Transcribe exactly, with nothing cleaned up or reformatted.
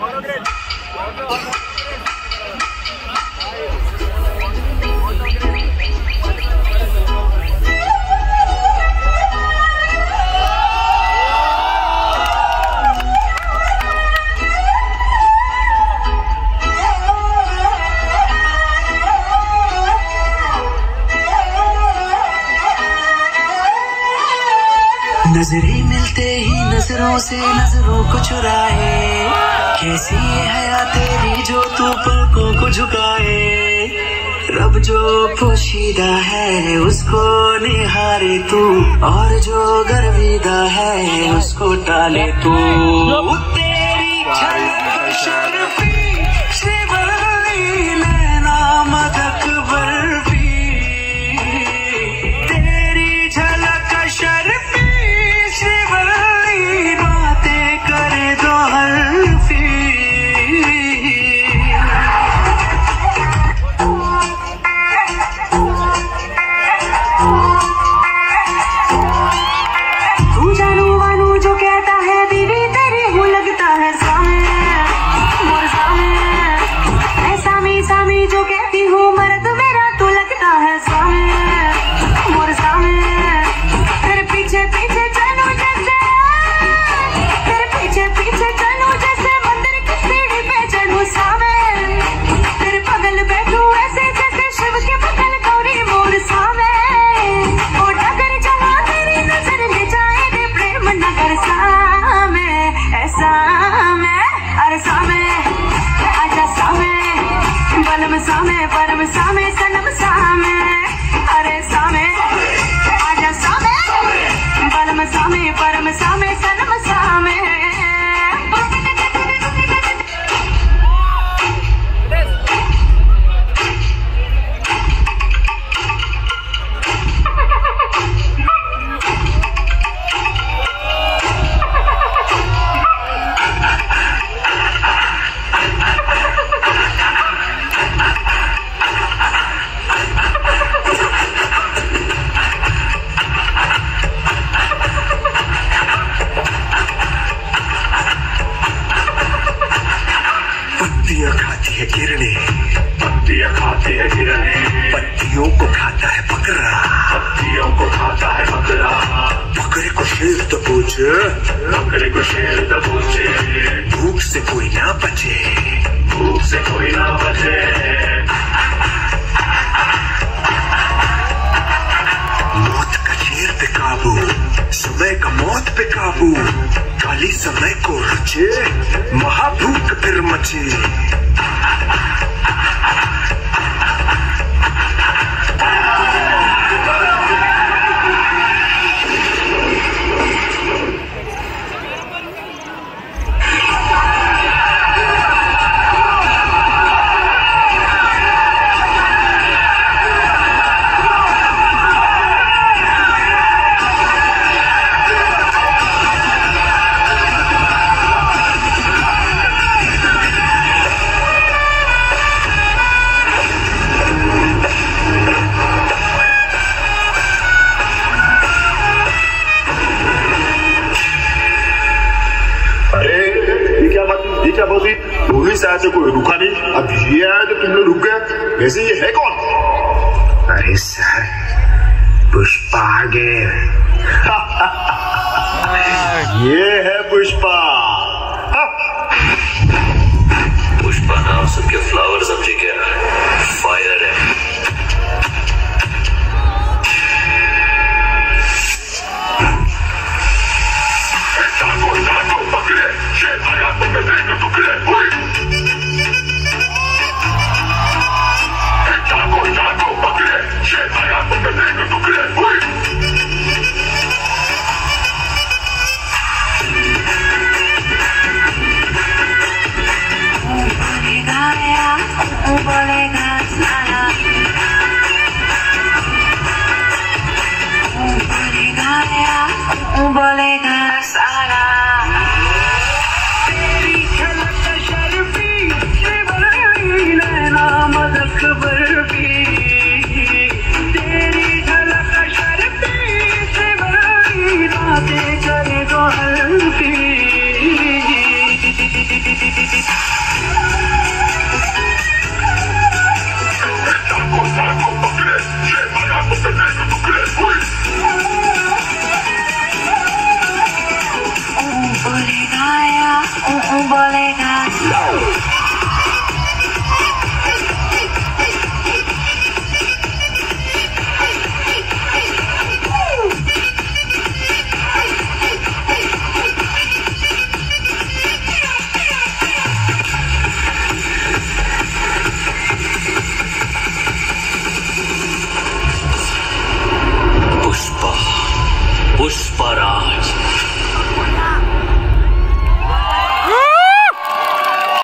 नजरें मिलते ही नजरों से नजरों को चुराए, कैसी है हया तेरी जो तू पलकों को झुकाए। रब जो पोशीदा है उसको निहारे तू, और जो गर्विदा है उसको टाले तू। तेरी झलक शर्फी शिवली नैना मदक बर्फी, तेरी झलक शर्फी सामे परम सामे सनम सामे, अरे सामे आजा सामे, परम सामे परम सामे सनम सामे। खाती है किरणें, पत्तियां खाती है किरणें, पत्तियों को खाता है बकरा, पत्तियों को खाता है बकरा। बकरे को शेर तो पूछे, बकरे को शेर तो पूछे, भूख से कोई ना बचे, भूख से कोई ना बचे। मौत का शेर पे काबू, समय का मौत पे काबू, काली समय को रचे, महाभूख फिर मचे। पुलिस आया तो कोई रुका नहीं, अब ये आया तो तुम लोग रुक गए। वैसे ये है कौन? अरे सर, पुष्पा आ गए। ये है पुष्पा। पुष्पा नाम सबके फ्लावर समझे क्या? फायर है। बोलेगा सारा तेरी झलक शर्फ ऊ ऊ बोलेगा